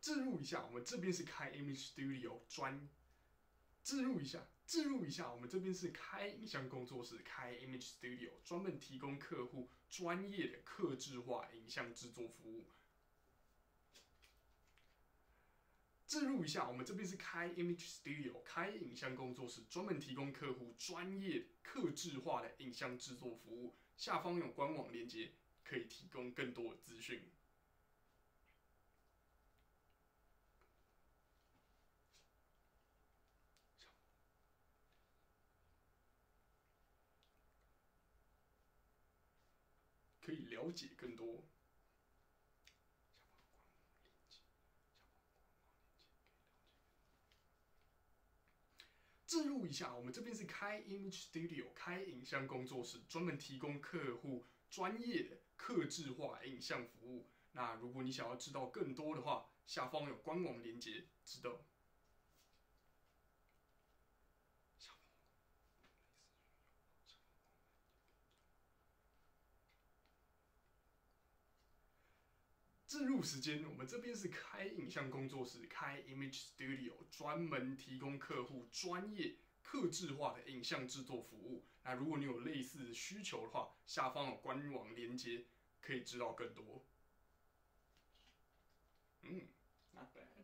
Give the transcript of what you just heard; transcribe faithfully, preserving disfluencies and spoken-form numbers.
置入一下，我们这边是开 Image Studio 专，置入一下，置入一下，我们这边是开影像工作室，开 Image Studio 专门提供客户专业的客制化影像制作服务。置入一下，我们这边是开 Image Studio 开影像工作室，专门提供客户专业客制化的影像制作服务。下方有官网链接，可以提供更多的资讯。可以了解更多。置入一下，我们这边是开 Image Studio 开影像工作室，专门提供客户专业的客制化影像服务。那如果你想要知道更多的话，下方有官网连结，知道。置入时间，我们这边是开影像工作室，开 Image Studio， 专门提供客户专业客制化的影像制作服务。那如果你有类似需求的话，下方有官网连接，可以知道更多。嗯，not bad。